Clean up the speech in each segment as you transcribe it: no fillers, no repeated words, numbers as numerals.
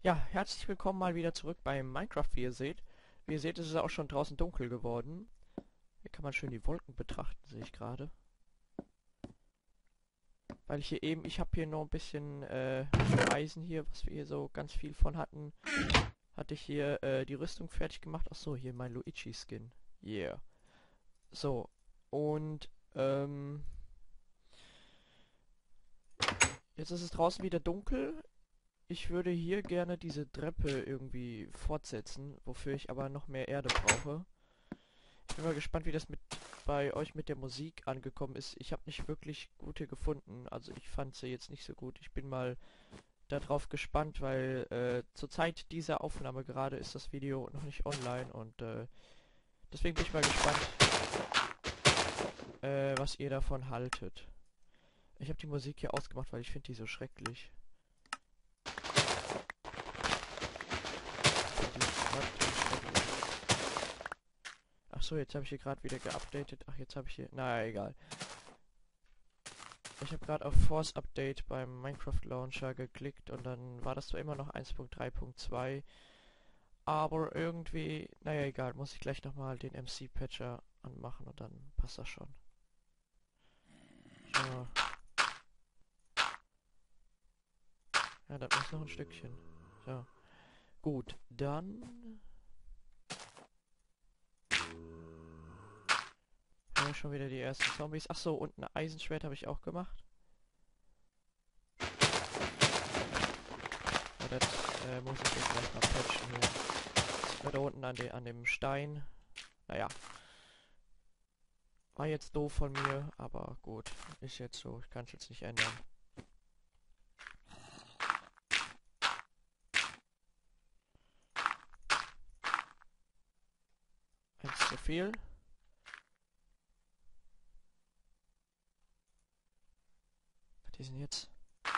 Ja, herzlich willkommen mal wieder zurück bei Minecraft, wie ihr seht. Wie ihr seht, ist es auch schon draußen dunkel geworden. Hier kann man schön die Wolken betrachten, sehe ich gerade. Weil ich habe hier noch ein bisschen Eisen hier, was wir hier so ganz viel von hatten. Hatte ich hier die Rüstung fertig gemacht. Ach so, hier mein Luigi-Skin. Yeah. So, und jetzt ist es draußen wieder dunkel. Ich würde hier gerne diese Treppe irgendwie fortsetzen, wofür ich aber noch mehr Erde brauche. Ich bin mal gespannt, wie das bei euch mit der Musik angekommen ist. Ich habe nicht wirklich gute gefunden. Also ich fand sie jetzt nicht so gut. Ich bin mal darauf gespannt, weil zur Zeit dieser Aufnahme gerade ist das Video noch nicht online und deswegen bin ich mal gespannt, was ihr davon haltet. Ich habe die Musik hier ausgemacht, weil ich finde die so schrecklich. Ach so, jetzt habe ich hier gerade wieder geupdatet. Ach, jetzt habe ich hier... Naja, egal. Ich habe gerade auf Force Update beim Minecraft Launcher geklickt und dann war das zwar immer noch 1.3.2, aber irgendwie... Naja, egal. Muss ich gleich nochmal den MC-Patcher anmachen und dann passt das schon. So. Ja, das ist noch ein Stückchen. So. Gut, dann... Ja, schon wieder die ersten Zombies. Ach so, und ein Eisenschwert habe ich auch gemacht. Ja, das muss ich jetzt gleich mal patchen hier. Das da unten an dem Stein. Naja. War jetzt doof von mir, aber gut. Ist jetzt so. Ich kann es jetzt nicht ändern. Eins zu viel. Was ist denn jetzt?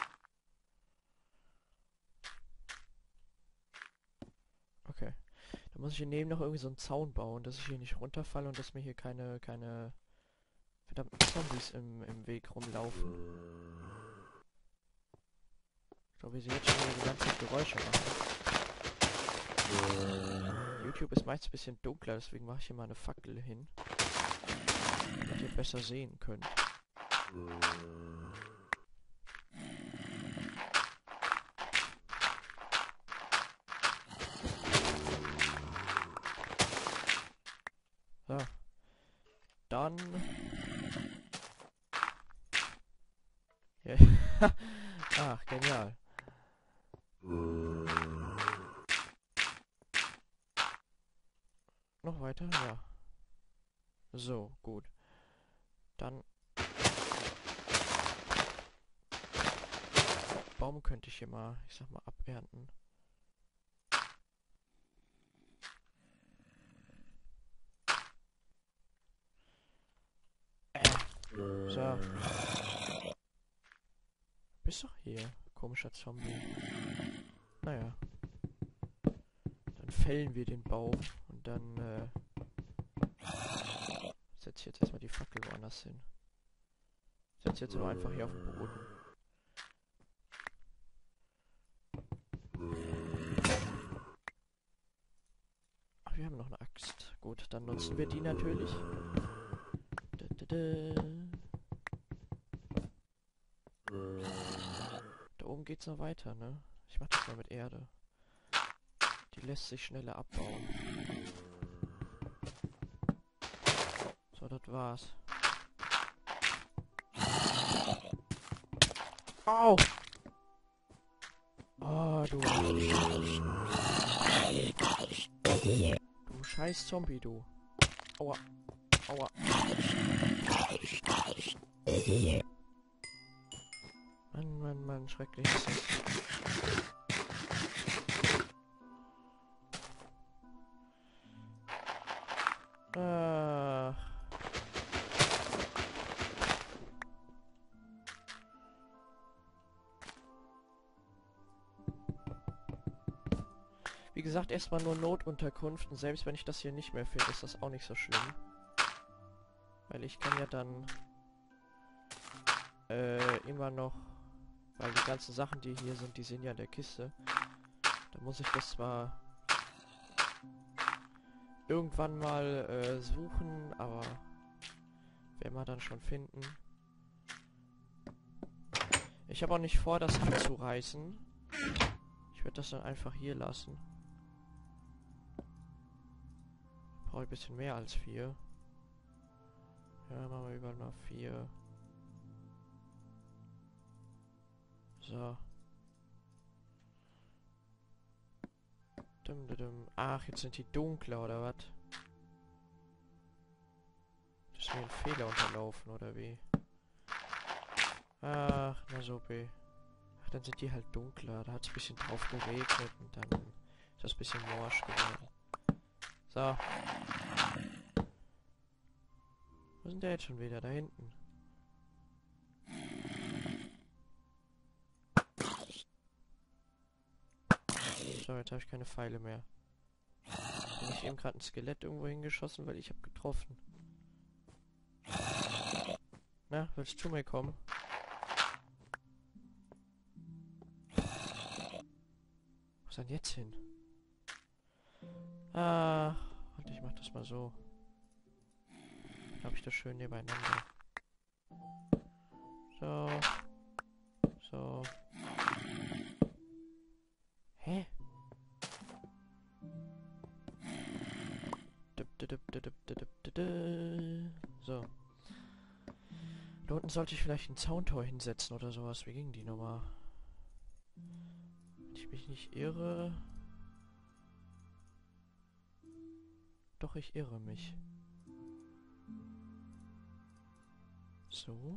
Okay. Da muss ich hier neben noch irgendwie so einen Zaun bauen, dass ich hier nicht runterfalle und dass mir hier keine verdammten Zombies im Weg rumlaufen. Ich glaube, wie sie jetzt schon wieder die ganze Zeit Geräusche machen. YouTube ist meist ein bisschen dunkler, deswegen mache ich hier mal eine Fackel hin. Damit ihr besser sehen könnt. So. Dann... Ja. Ach, genial. Noch weiter? Ja. So, gut. Dann... Baum könnte ich hier mal, ich sag mal, abernten. So. Bist doch hier, komischer Zombie. Naja. Dann fällen wir den Baum und dann setze ich jetzt erstmal die Fackel woanders hin. Setze jetzt aber einfach hier auf den Boden. Ach, wir haben noch eine Axt. Gut, dann nutzen wir die natürlich. Da oben geht's noch weiter, ne? Ich mach das mal mit Erde. Die lässt sich schneller abbauen. So, das war's. Au! Oh, du scheiß Zombie, du. Aua. Aua. Mann, Mann, Mann, schrecklich ist das. Wie gesagt, erstmal nur Notunterkunft und selbst wenn ich das hier nicht mehr finde, ist das auch nicht so schlimm. Weil ich kann ja dann immer noch, weil die ganzen Sachen, die hier sind, die sind ja in der Kiste. Da muss ich das zwar irgendwann mal suchen, aber werden wir dann schon finden. Ich habe auch nicht vor, das abzureißen. Ich werde das dann einfach hier lassen. Brauche ich ein bisschen mehr als 4. Ja, machen wir überall mal 4. So. Ach, jetzt sind die dunkler, oder was? Das ist mir ein Fehler unterlaufen, oder wie? Ach, na so, B. Ach, dann sind die halt dunkler. Da hat es ein bisschen drauf geregnet und dann ist das ein bisschen morsch geworden. So. Wo sind der jetzt schon wieder? Da hinten. So, jetzt habe ich keine Pfeile mehr. Habe ich eben gerade ein Skelett irgendwo hingeschossen, weil ich habe getroffen. Na, willst du zu mir kommen? Wo ist denn jetzt hin? Ah, und ich mach das mal so. Dann habe ich das schön nebeneinander. So. So. Hä? So. Da unten sollte ich vielleicht ein Zauntor hinsetzen oder sowas. Wie ging die Nummer? Wenn ich mich nicht irre... Doch, ich irre mich. So.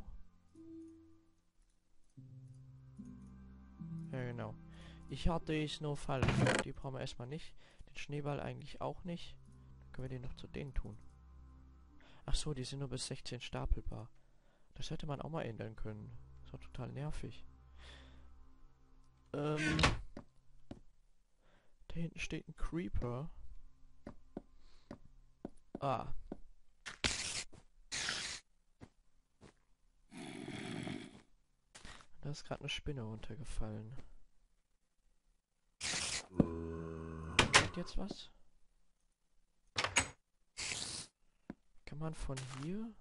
Ja, genau. Ich hatte es nur falsch. Die brauchen wir erstmal nicht. Den Schneeball eigentlich auch nicht. Dann können wir den noch zu denen tun. Ach so, die sind nur bis 16 stapelbar. Das hätte man auch mal ändern können. Das war total nervig. Da hinten steht ein Creeper. Ah. Da ist gerade eine Spinne runtergefallen. Geht jetzt was? Kann man von hier?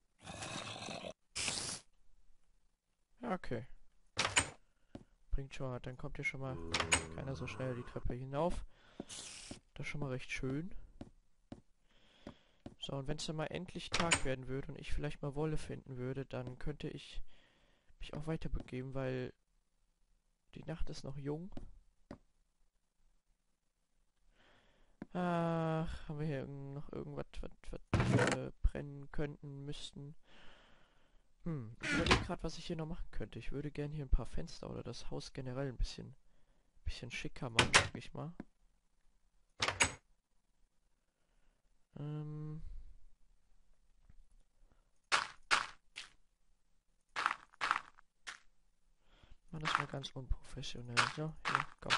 Ja, okay. Bringt schon mal. Dann kommt hier schon mal keiner so schnell die Treppe hinauf. Das ist schon mal recht schön. So, und wenn es dann mal endlich Tag werden würde und ich vielleicht mal Wolle finden würde, dann könnte ich mich auch weiter begeben, weil die Nacht ist noch jung. Ach, haben wir hier noch irgendwas, was brennen könnten, müssten? Ich überlege gerade, was ich hier noch machen könnte. Ich würde gerne hier ein paar Fenster oder das Haus generell ein bisschen schicker machen, sag ich mal. Mach das mal ganz unprofessionell. So, hier, komm.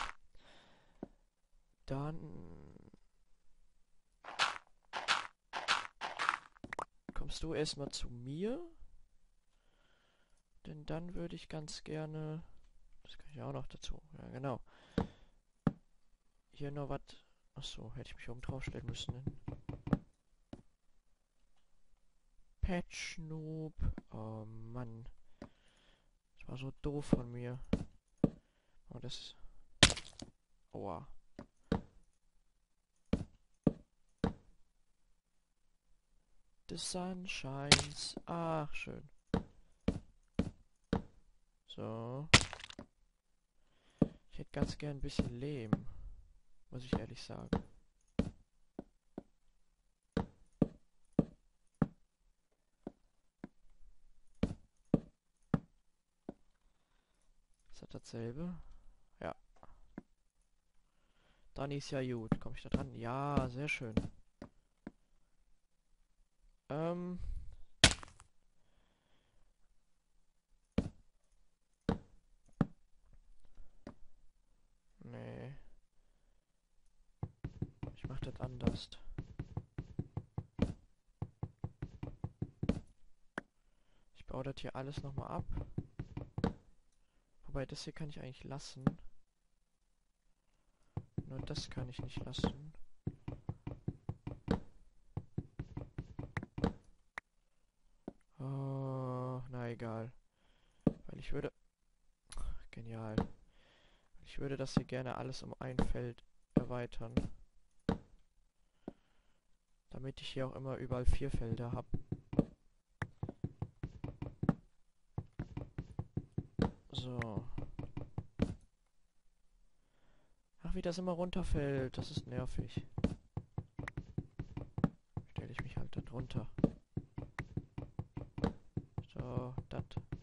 Dann kommst du erstmal zu mir. Denn dann würde ich ganz gerne... Das kann ich auch noch dazu. Ja, genau. Hier noch was... Achso, hätte ich mich oben drauf stellen müssen. Ne? Patch Noob. Oh Mann. Das war so doof von mir. Oh, das... Aua. The sun shines. Ach, schön. So. Ich hätte ganz gern ein bisschen Lehm. Muss ich ehrlich sagen. Ist das dasselbe? Ja. Dann ist ja gut. Komme ich da dran? Ja, sehr schön. Nee. Ich mach das anders. Ich baue das hier alles nochmal ab. Wobei, das hier kann ich eigentlich lassen. Das kann ich nicht lassen. Oh, na egal. Weil ich würde... Genial. Ich würde das hier gerne alles um ein Feld erweitern. Damit ich hier auch immer überall 4 Felder habe. So. Ach, wie das immer runterfällt. Das ist nervig. Stelle ich mich halt da drunter. So, das.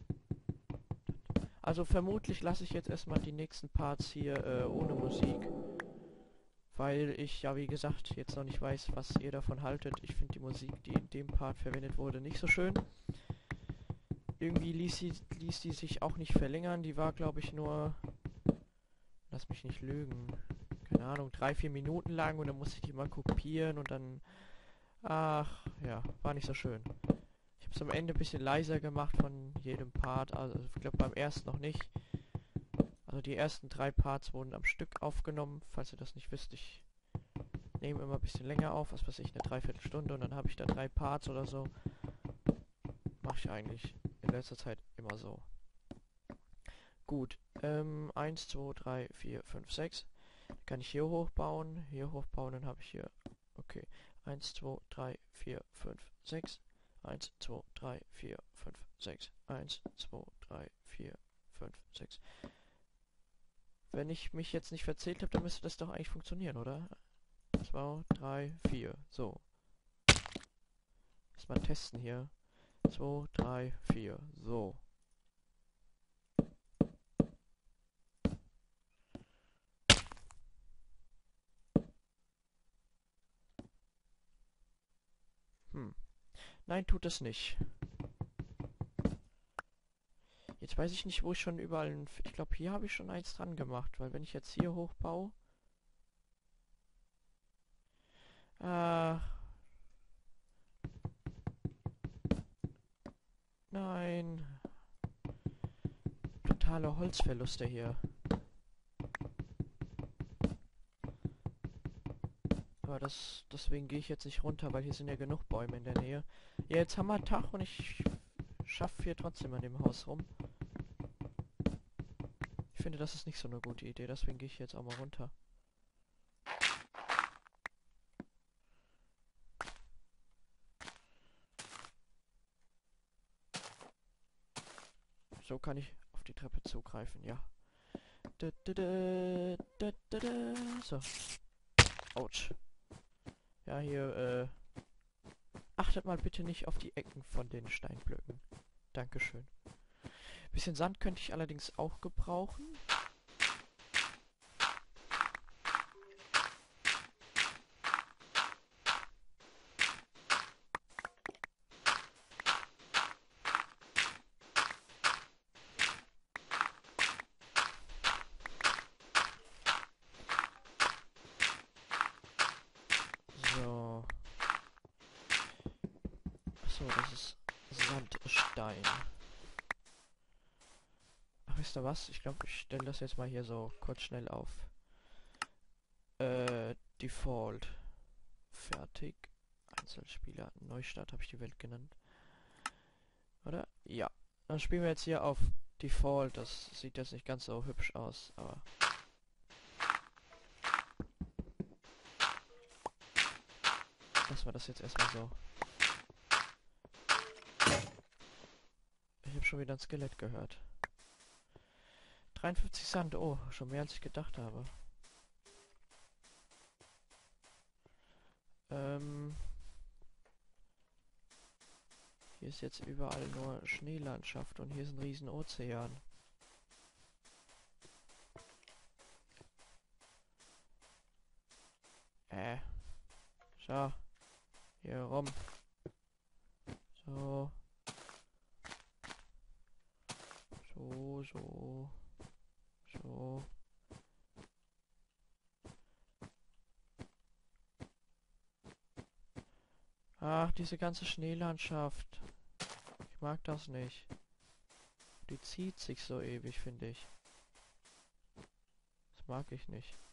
Also vermutlich lasse ich jetzt erstmal die nächsten Parts hier ohne Musik. Weil ich ja, wie gesagt, jetzt noch nicht weiß, was ihr davon haltet. Ich finde die Musik, die in dem Part verwendet wurde, nicht so schön. Irgendwie ließ die sich auch nicht verlängern. Die war, glaube ich, nur... Lass mich nicht lügen. Keine Ahnung, 3-4 Minuten lang und dann musste ich die mal kopieren und dann... Ach, ja, war nicht so schön. Ich habe es am Ende ein bisschen leiser gemacht von jedem Part. Also ich glaube beim ersten noch nicht. Also die ersten 3 Parts wurden am Stück aufgenommen. Falls ihr das nicht wisst, ich nehme immer ein bisschen länger auf. Was weiß ich, eine Dreiviertelstunde und dann habe ich da 3 Parts oder so. Mache ich eigentlich in letzter Zeit immer so. Gut, 1, 2, 3, 4, 5, 6. Dann kann ich hier hochbauen, dann habe ich hier, okay, 1, 2, 3, 4, 5, 6. 1, 2, 3, 4, 5, 6. 1, 2, 3, 4, 5, 6. Wenn ich mich jetzt nicht verzählt habe, dann müsste das doch eigentlich funktionieren, oder? 2, 3, 4. So. Erstmal testen hier. 2, 3, 4. So. Nein, tut es nicht. Jetzt weiß ich nicht, wo ich schon überall... Ich glaube, hier habe ich schon eins dran gemacht, weil wenn ich jetzt hier hochbaue... Nein. Totale Holzverluste hier. Aber deswegen gehe ich jetzt nicht runter, weil hier sind ja genug Bäume in der Nähe. Ja, jetzt haben wir Tag und ich schaffe hier trotzdem an dem Haus rum. Ich finde, das ist nicht so eine gute Idee, deswegen gehe ich jetzt auch mal runter. So kann ich auf die Treppe zugreifen, ja. So. Autsch. Ja, hier, achtet mal bitte nicht auf die Ecken von den Steinblöcken. Dankeschön. Bisschen Sand könnte ich allerdings auch gebrauchen. So. Achso, das ist Sandstein. Ach, wisst ihr was? Ich glaube, ich stelle das jetzt mal hier so kurz schnell auf. Default. Fertig. Einzelspieler. Neustart habe ich die Welt genannt. Oder? Ja. Dann spielen wir jetzt hier auf Default. Das sieht jetzt nicht ganz so hübsch aus, aber... Lassen wir das jetzt erstmal so. Ich habe schon wieder ein Skelett gehört. 53 Sand. Oh, schon mehr als ich gedacht habe. Hier ist jetzt überall nur Schneelandschaft und hier ist ein riesen Ozean. So. Hier rum. So. So. So. Ach, diese ganze Schneelandschaft. Ich mag das nicht. Die zieht sich so ewig, finde ich. Das mag ich nicht.